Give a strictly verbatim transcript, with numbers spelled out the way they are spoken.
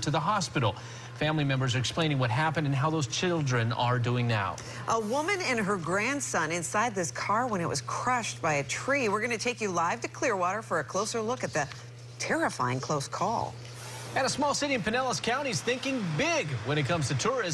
to the hospital. Family members are explaining what happened and how those children are doing now. A woman and her grandson inside this car when it was crushed by a tree. We're going to take you live to Clearwater for a closer look at the terrifying close call. And a small city in Pinellas County is thinking big when it comes to tourism.